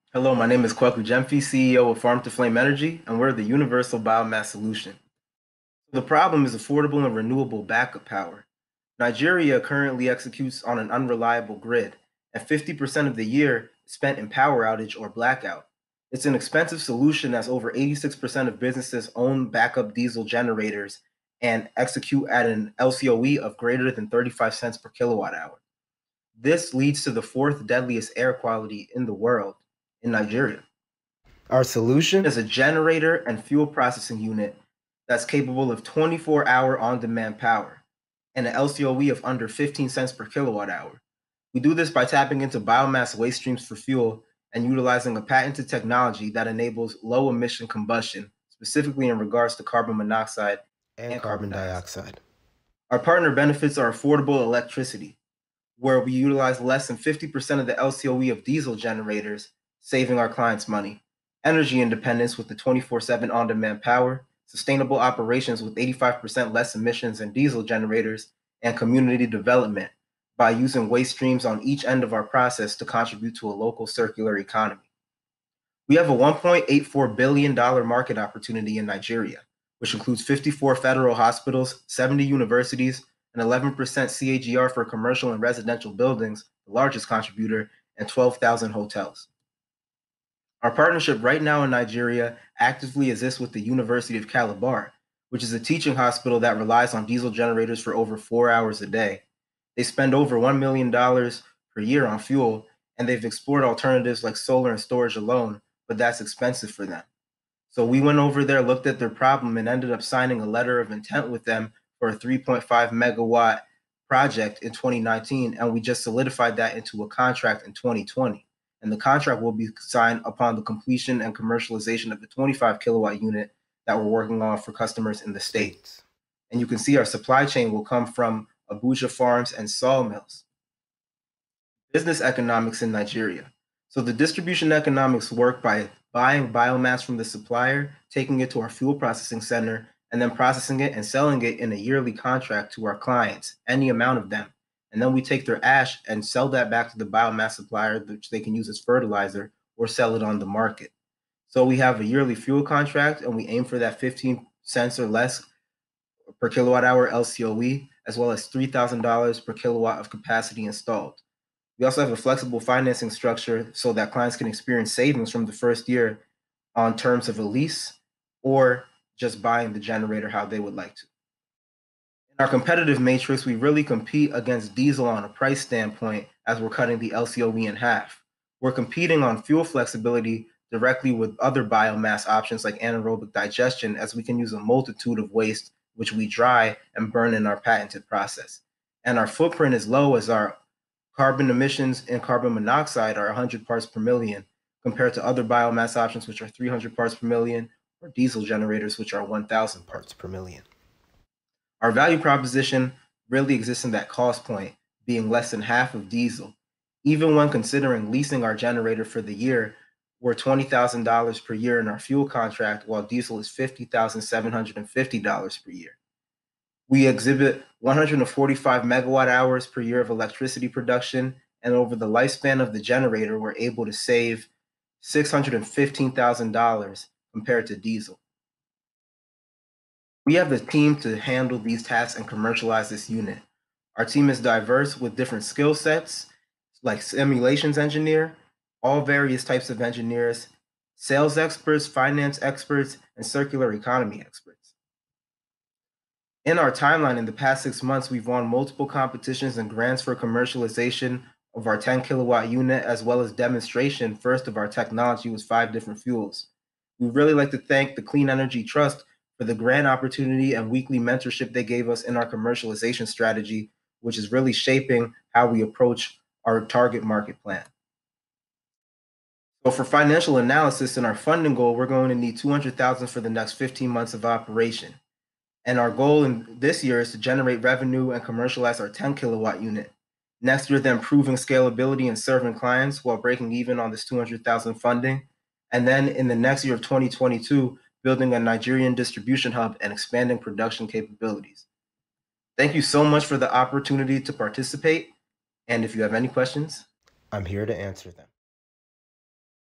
Hello, my name is Kweku Jemfi, CEO of Farm to Flame Energy, and we're the universal biomass solution. The problem is affordable and renewable backup power. Nigeria currently executes on an unreliable grid, and 50% of the year is spent in power outage or blackout. It's an expensive solution as over 86% of businesses own backup diesel generators and execute at an LCOE of greater than 35 cents per kilowatt hour. This leads to the fourth deadliest air quality in the world in Nigeria. Our solution is a generator and fuel processing unit that's capable of 24-hour on-demand power and an LCOE of under 15 cents per kilowatt hour. We do this by tapping into biomass waste streams for fuel and utilizing a patented technology that enables low emission combustion, specifically in regards to carbon monoxide and carbon dioxide. Our partner benefits are affordable electricity, where we utilize less than 50% of the LCOE of diesel generators, saving our clients money, energy independence with the 24/7 on-demand power, sustainable operations with 85% less emissions than diesel generators, and community development by using waste streams on each end of our process to contribute to a local circular economy. We have a $1.84 billion market opportunity in Nigeria, which includes 54 federal hospitals, 70 universities, an 11% CAGR for commercial and residential buildings, the largest contributor, and 12,000 hotels. Our partnership right now in Nigeria actively exists with the University of Calabar, which is a teaching hospital that relies on diesel generators for over 4 hours a day. They spend over $1 million per year on fuel, and they've explored alternatives like solar and storage alone, but that's expensive for them. So we went over there, looked at their problem, and ended up signing a letter of intent with them for a 3.5 megawatt project in 2019, and we just solidified that into a contract in 2020. And the contract will be signed upon the completion and commercialization of the 25 kilowatt unit that we're working on for customers in the States. And you can see our supply chain will come from Abuja farms and sawmills. Business economics in Nigeria. So the distribution economics work by buying biomass from the supplier, taking it to our fuel processing center, and then processing it and selling it in a yearly contract to our clients, any amount of them. And then we take their ash and sell that back to the biomass supplier, which they can use as fertilizer or sell it on the market. So we have a yearly fuel contract, and we aim for that 15 cents or less per kilowatt hour LCOE, as well as $3,000 per kilowatt of capacity installed. We also have a flexible financing structure so that clients can experience savings from the first year on terms of a lease or just buying the generator how they would like to. In our competitive matrix, we really compete against diesel on a price standpoint as we're cutting the LCOE in half. We're competing on fuel flexibility directly with other biomass options like anaerobic digestion, as we can use a multitude of waste which we dry and burn in our patented process. And our footprint is low as our carbon emissions and carbon monoxide are 100 parts per million compared to other biomass options, which are 300 parts per million, or diesel generators, which are 1,000 parts per million. Our value proposition really exists in that cost point, being less than half of diesel. Even when considering leasing our generator for the year, we're $20,000 per year in our fuel contract, while diesel is $50,750 per year. We exhibit 145 megawatt hours per year of electricity production, and over the lifespan of the generator, we're able to save $615,000 compared to diesel. We have the team to handle these tasks and commercialize this unit. Our team is diverse with different skill sets, like simulations engineer, all various types of engineers, sales experts, finance experts, and circular economy experts. In our timeline, in the past 6 months, we've won multiple competitions and grants for commercialization of our 10 kilowatt unit, as well as demonstration first of our technology with 5 different fuels. We'd really like to thank the Clean Energy Trust for the grant opportunity and weekly mentorship they gave us in our commercialization strategy, which is really shaping how we approach our target market plan. So for financial analysis and our funding goal, we're going to need $200,000 for the next 15 months of operation. And our goal in this year is to generate revenue and commercialize our 10 kilowatt unit. Next year, then proving scalability and serving clients while breaking even on this 200,000 funding. And then in the next year of 2022, building a Nigerian distribution hub and expanding production capabilities. Thank you so much for the opportunity to participate. And if you have any questions, I'm here to answer them.